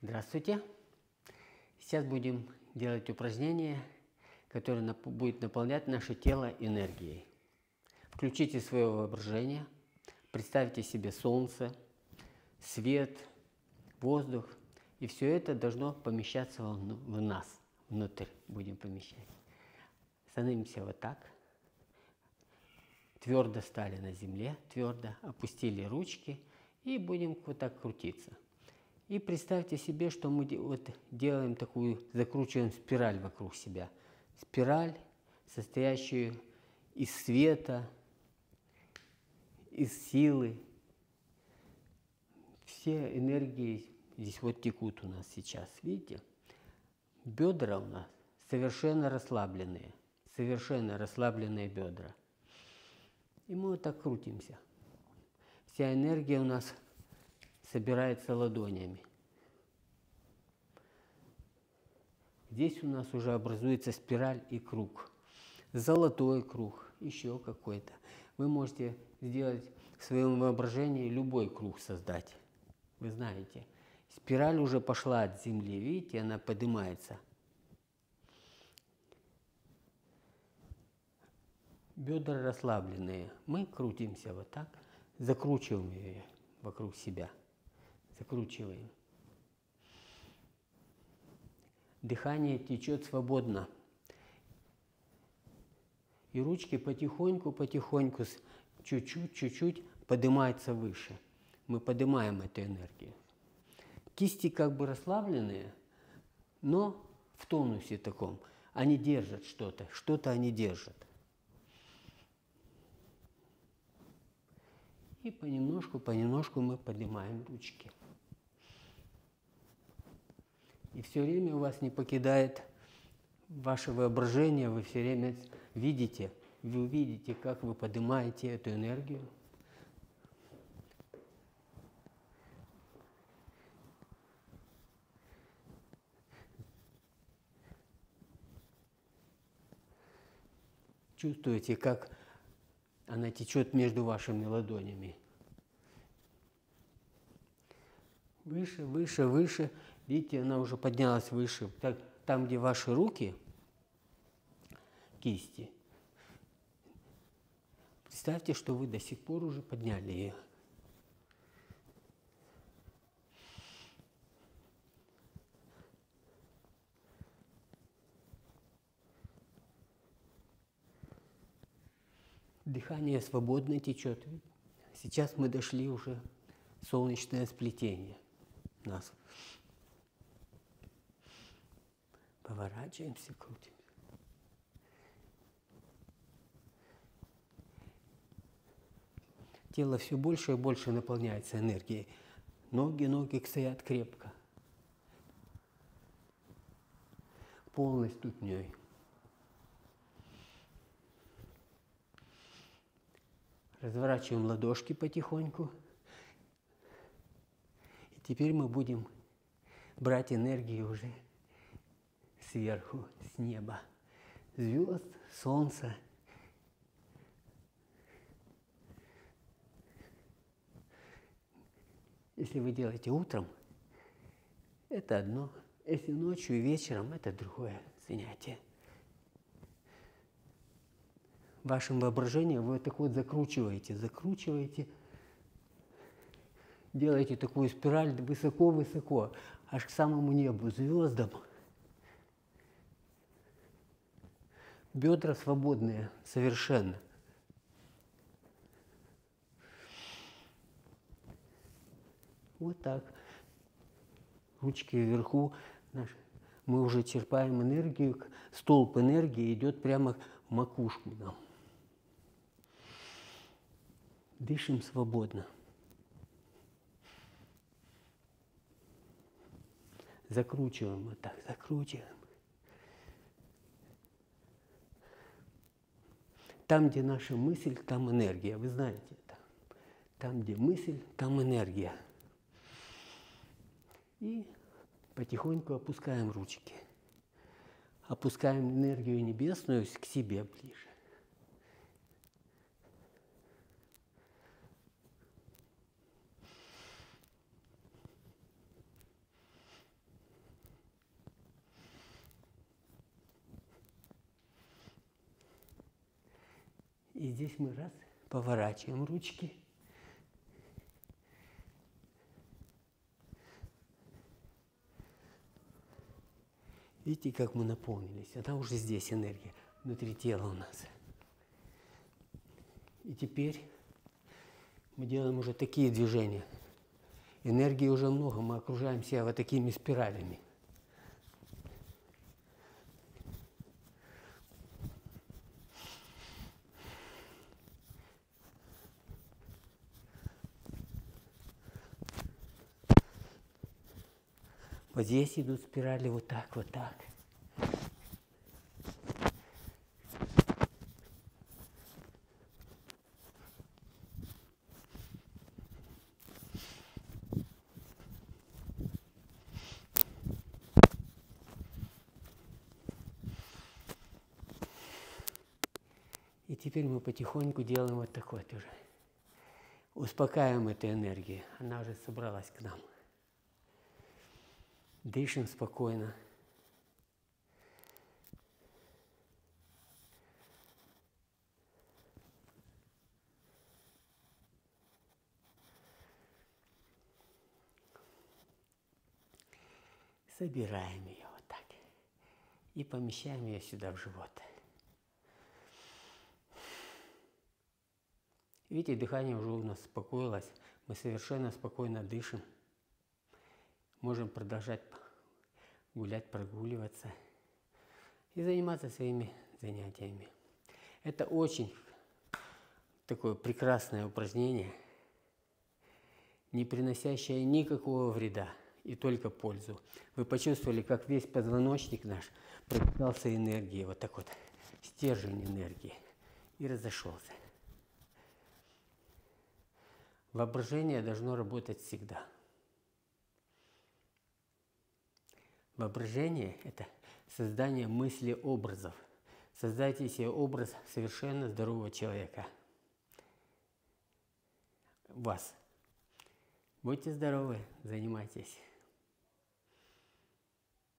Здравствуйте! Сейчас будем делать упражнение, которое будет наполнять наше тело энергией. Включите свое воображение, представьте себе солнце, свет, воздух, и все это должно помещаться в нас, внутрь будем помещать. Становимся вот так, твердо стали на земле, твердо опустили ручки и будем вот так крутиться. И представьте себе, что мы вот делаем такую, закручиваем спираль вокруг себя. Спираль, состоящую из света, из силы. Все энергии здесь вот текут у нас сейчас, видите? Бедра у нас совершенно расслабленные бедра. И мы вот так крутимся. Вся энергия у нас собирается ладонями. Здесь у нас уже образуется спираль и круг. Золотой круг, еще какой-то. Вы можете сделать в своем воображении любой круг создать. Вы знаете, спираль уже пошла от земли, видите, она поднимается. Бедра расслабленные. Мы крутимся вот так, закручиваем ее вокруг себя. Закручиваем. Дыхание течет свободно. И ручки потихоньку, чуть-чуть поднимаются выше. Мы поднимаем эту энергию. Кисти как бы расслабленные, но в тонусе таком. Они держат что-то они держат. И понемножку мы поднимаем ручки. И все время у вас не покидает ваше воображение, вы все время видите, вы увидите, как вы поднимаете эту энергию. Чувствуете, как она течет между вашими ладонями. Выше, выше, выше. Видите, она уже поднялась выше. Там, где ваши руки, кисти, представьте, что вы до сих пор уже подняли ее. Дыхание свободно течет. Сейчас мы дошли уже в солнечное сплетение нас. Поворачиваемся, крутимся. Тело все больше и больше наполняется энергией. Ноги стоят крепко. Полной ступней. Разворачиваем ладошки потихоньку. И теперь мы будем брать энергию уже сверху, с неба. Звезд, солнца. Если вы делаете утром, это одно. Если ночью и вечером, это другое занятие. Вашим воображением вы так вот закручиваете, делаете такую спираль высоко-высоко, аж к самому небу, звездам. Бедра свободные совершенно. Вот так. Ручки вверху. Мы уже черпаем энергию. Столб энергии идет прямо в макушку нам. Дышим свободно. Закручиваем вот так, закручиваем. Там, где наша мысль, там энергия. Вы знаете это. Там, где мысль, там энергия. И потихоньку опускаем ручки. Опускаем энергию небесную к себе ближе. И здесь мы раз поворачиваем ручки. Видите, как мы наполнились? Она уже здесь энергия, внутри тела у нас. И теперь мы делаем уже такие движения. Энергии уже много, мы окружаем себя вот такими спиралями. Вот здесь идут спирали вот так, вот так. И теперь мы потихоньку делаем вот такой тоже. Успокаиваем эту энергию. Она уже собралась к нам. Дышим спокойно. Собираем ее вот так. И помещаем ее сюда в живот. Видите, дыхание уже у нас успокоилось. Мы совершенно спокойно дышим. Можем продолжать гулять, прогуливаться и заниматься своими занятиями. Это очень такое прекрасное упражнение, не приносящее никакого вреда и только пользу. Вы почувствовали, как весь позвоночник наш пропитался энергией, вот так вот, стержень энергии, и разошелся. Воображение должно работать всегда. Воображение – это создание мыслеобразов. Создайте себе образ совершенно здорового человека. Вас. Будьте здоровы, занимайтесь.